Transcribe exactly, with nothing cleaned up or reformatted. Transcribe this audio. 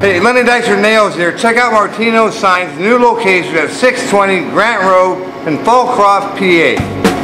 Hey, Lenny Dykstra Nails here. Check out Martino's Signs, new location at six twenty Grant Road in Fallcroft, P A.